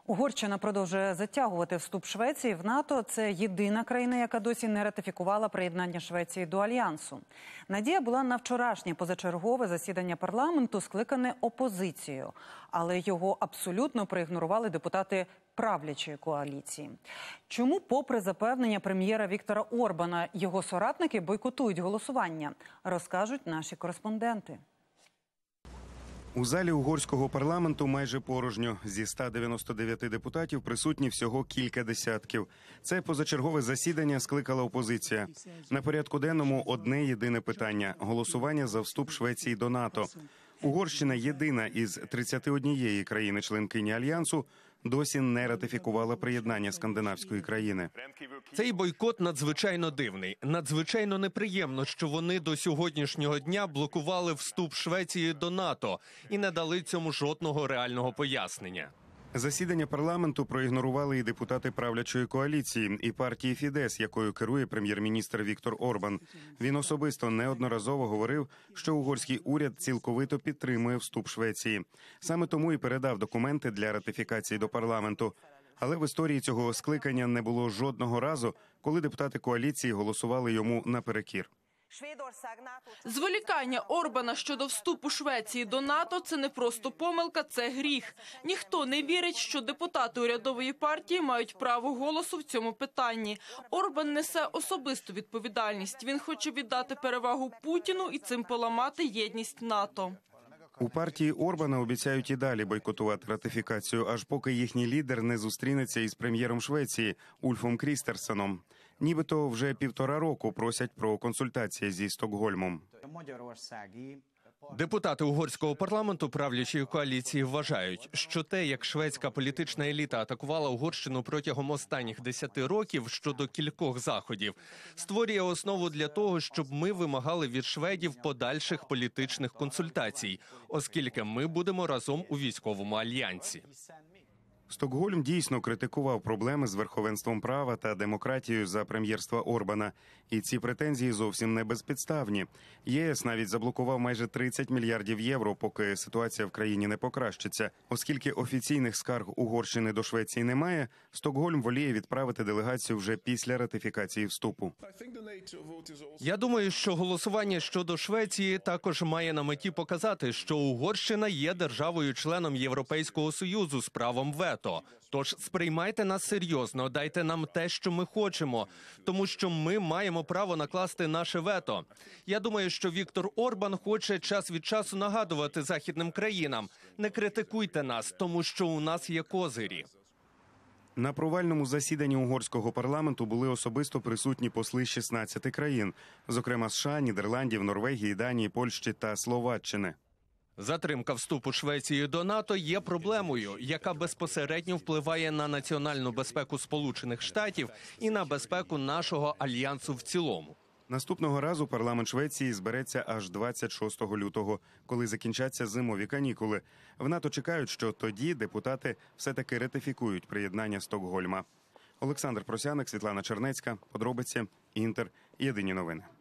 Угорщина продовжує затягувати вступ Швеції в НАТО. Це єдина країна, яка досі не ратифікувала приєднання Швеції до Альянсу. Надія була на вчорашнє позачергове засідання парламенту, скликане опозицією. Але його абсолютно проігнорували депутати правлячої коаліції. Чому, попри запевнення прем'єра Віктора Орбана, його соратники бойкотують голосування, розкажуть наші кореспонденти. У залі угорського парламенту майже порожньо. Зі 199 депутатів присутні всього кілька десятків. Це позачергове засідання скликала опозиція. На порядку денному одне єдине питання – голосування за вступ Швеції до НАТО. Угорщина, єдина із 31 країни-членкині Альянсу, досі не ратифікувала приєднання скандинавської країни. Цей бойкот надзвичайно дивний. Надзвичайно неприємно, що вони до сьогоднішнього дня блокували вступ Швеції до НАТО і не дали цьому жодного реального пояснення. Засідання парламенту проігнорували і депутати правлячої коаліції, і партії Фідес, якою керує прем'єр-міністр Віктор Орбан. Він особисто неодноразово говорив, що угорський уряд цілковито підтримує вступ Швеції. Саме тому і передав документи для ратифікації до парламенту. Але в історії цього скликання не було жодного разу, коли депутати коаліції голосували йому наперекір. Зволікання Орбана щодо вступу Швеції до НАТО – це не просто помилка, це гріх. Ніхто не вірить, що депутати урядової партії мають право голосу в цьому питанні. Орбан несе особисту відповідальність. Він хоче віддати перевагу Путіну і цим поламати єдність НАТО. У партії Орбана обіцяють і далі бойкотувати ратифікацію, аж поки їхній лідер не зустрінеться із прем'єром Швеції Ульфом Крістерсеном. Нібито вже 1,5 року просять про консультації зі Стокгольмом. Депутати угорського парламенту правлячої коаліції вважають, що те, як шведська політична еліта атакувала Угорщину протягом останніх 10 років щодо кількох заходів, створює основу для того, щоб ми вимагали від шведів подальших політичних консультацій, оскільки ми будемо разом у військовому альянсі. Стокгольм дійсно критикував проблеми з верховенством права та демократією за прем'єрства Орбана. І ці претензії зовсім не безпідставні. ЄС навіть заблокував майже 30 мільярдів євро, поки ситуація в країні не покращиться. Оскільки офіційних скарг Угорщини до Швеції немає, Стокгольм воліє відправити делегацію вже після ратифікації вступу. Я думаю, що голосування щодо Швеції також має на меті показати, що Угорщина є державою-членом Європейського Союзу з правом вето. Тож сприймайте нас серйозно, дайте нам те, що ми хочемо, тому що ми маємо право накласти наше вето. Я думаю, що Віктор Орбан хоче час від часу нагадувати західним країнам: не критикуйте нас, тому що у нас є козирі. На провальному засіданні угорського парламенту були особисто присутні посли 16 країн, зокрема США, Нідерландів, Норвегії, Данії, Польщі та Словаччини. Затримка вступу Швеції до НАТО є проблемою, яка безпосередньо впливає на національну безпеку Сполучених Штатів і на безпеку нашого альянсу в цілому. Наступного разу парламент Швеції збереться аж 26 лютого, коли закінчаться зимові канікули. В НАТО чекають, що тоді депутати все-таки ратифікують приєднання Стокгольма. Олександр Просяник, Світлана Чернецька, подробиці, Інтер, Єдині новини.